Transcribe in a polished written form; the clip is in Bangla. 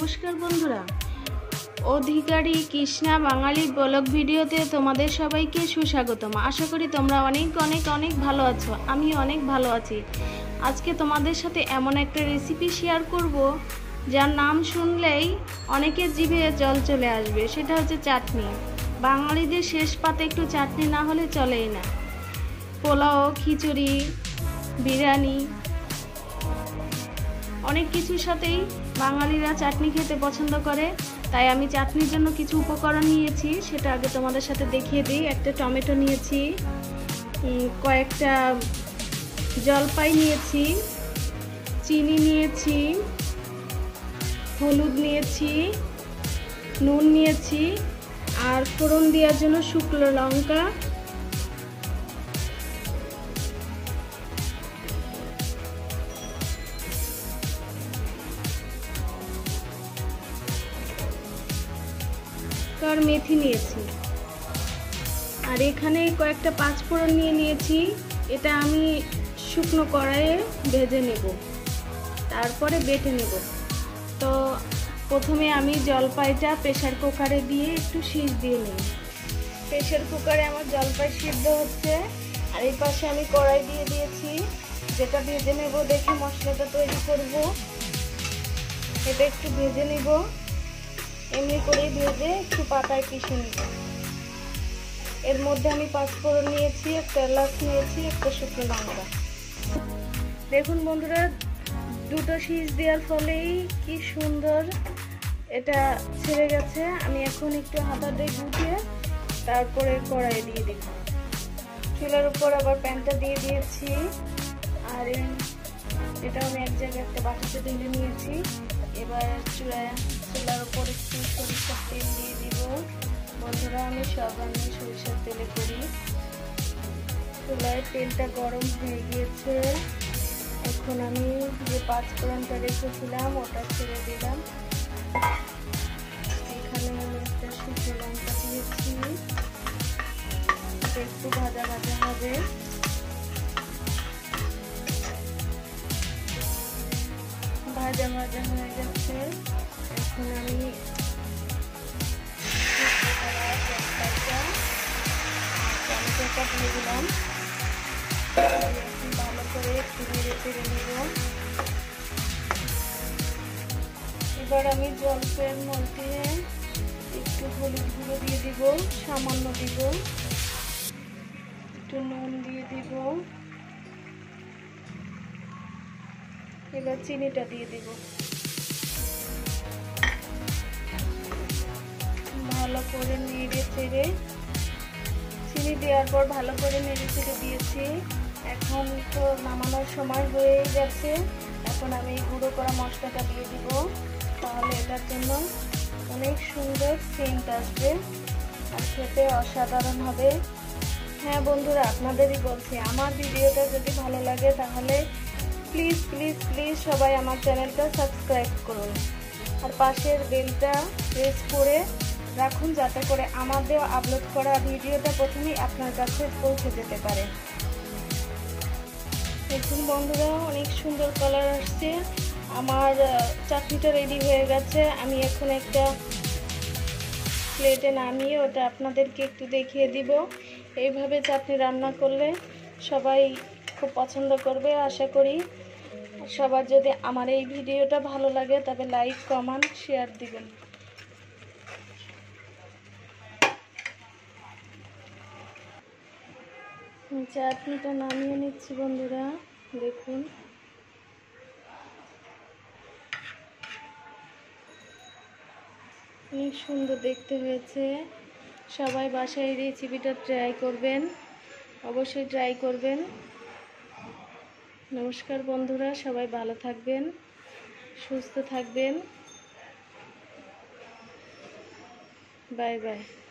নমস্কার বন্ধুরা, অধিকারী কৃষ্ণা বাঙালি ব্লগ ভিডিওতে তোমাদের সবাইকে সুস্বাগতম। আশা করি তোমরা অনেক অনেক অনেক ভালো আছো। আমি অনেক ভালো আছি। আজকে তোমাদের সাথে এমন একটা রেসিপি শেয়ার করব যার নাম শুনলেই অনেকের জিভে জল চলে আসবে। সেটা হচ্ছে চাটনি। বাঙালিদের শেষ পাতে একটু চাটনি না হলে চলেই না। পোলাও, খিচুড়ি, বিরিয়ানি অনেক কিছুর সাথেই বাঙালিরা চাটনি খেতে পছন্দ করে। তাই আমি চাটনির জন্য কিছু উপকরণ নিয়েছি, সেটা আগে তোমাদের সাথে দেখিয়ে দিই। একটা টমেটো নিয়েছি, কয়েকটা জলপাই নিয়েছি, চিনি নিয়েছি, হলুদ নিয়েছি, নুন নিয়েছি, আর ফোড়ন দেওয়ার জন্য শুকনো লঙ্কা, আর মেথি নিয়েছি। আর এখানে কয়েকটা পাঁচফোড়ন নিয়েছি। এটা আমি শুকনো কড়াইয়ে ভেজে নেব, তারপরে বেটে নেব। তো প্রথমে আমি জলপাইটা প্রেসার কুকারে দিয়ে একটু সিজ দিয়ে নিই। প্রেসার কুকারে আমার জলপাই সিদ্ধ হচ্ছে, আর এই পাশে আমি কড়াই দিয়ে দিয়েছি, যেটা ভেজে নেব। দেখে মশলাটা তৈরি করব। এটা একটু ভেজে নেব, এমনি করে ভেজে একটু পাতায় পিষে নিব। এর মধ্যে আমি পাঁচফোড়ন নিয়েছি, একটা এলাচ নিয়েছি, একটা শুকনো লঙ্কা। দেখুন বন্ধুরা, দুটো সিজ দেওয়ার ফলেই কি সুন্দর এটা ছেড়ে গেছে। আমি এখন একটু হাতা দিয়ে গুটিয়ে তারপরে কড়াই দিয়ে দিব। চুলার উপর আবার প্যানটা দিয়ে দিয়েছি, আর এটা আমি এক জায়গায় একটা বাটিতে ঢেলে নিয়েছি। এবার চুলার উপর একটু সরিষার তেল দিয়ে দিব। বন্ধুরা, আমি সব রান্না সরিষার তেলে করি। চুলায় তেলটা গরম হয়ে গিয়েছে। এখন আমি যে পাঁচফোড়নটা রেখেছিলাম ওটা ছেড়ে দিলাম। এখানে আমি একটা শুকনো লঙ্কা দিয়েছি, এটা একটু ভাজা ভাজা হবে। ভাজা ভাজা হয়ে গেছে। এখন আমি টমেটোটা দিয়ে দিলাম। ভালো করে একটু নেড়ে চেড়ে নেব। এবার আমি জলপাইয়ের মধ্যে একটু হলুদ গুঁড়ো দিয়ে দিব, সামান্য দিব, একটু নুন দিয়ে দিব। এবার চিনিটা দিয়ে দিব। ভালো করে নেড়ে চেড়ে, চিনি দেওয়ার পর ভালো করে নেড়ে চেড়ে দিয়েছি। এখন তো নামানোর সময় হয়ে গেছে। এখন আমি গুঁড়ো করা মশলাটা দিয়ে দিব, তাহলে এটার জন্য অনেক সুন্দর সেন্ট আসবে আর খেতে অসাধারণ হবে। হ্যাঁ বন্ধুরা, আপনাদেরই বলছি, আমার ভিডিওটা যদি ভালো লাগে তাহলে প্লিজ প্লিজ প্লিজ সবাই আমার চ্যানেলটা সাবস্ক্রাইব করুন, আর পাশের বেলটা প্রেস করে রাখুন, যাতে করে আমাদের আপলোড করা ভিডিওটা প্রথমেই আপনার কাছে পৌঁছে যেতে পারে। দেখুন বন্ধুরা, অনেক সুন্দর কালার আসছে। আমার চাটনিটা রেডি হয়ে গেছে। আমি এখন একটা প্লেটে নামিয়ে ওটা আপনাদেরকে একটু দেখিয়ে দিব। এইভাবে চাটনি রান্না করলে সবাই খুব পছন্দ করবে আশা করি। সবার যদি আমার এই ভিডিওটা ভালো লাগে তবে লাইক, কমেন্ট, শেয়ার দিবেন। চাটনিটা নামিয়ে নিচ্ছি বন্ধুরা, দেখুন। অনেক সুন্দর দেখতে হয়েছে। সবাই বাসায় এই রেসিপিটা ট্রাই করবেন, অবশ্যই ট্রাই করবেন। নমস্কার বন্ধুরা, সবাই ভালো থাকবেন, সুস্থ থাকবেন। Bye by.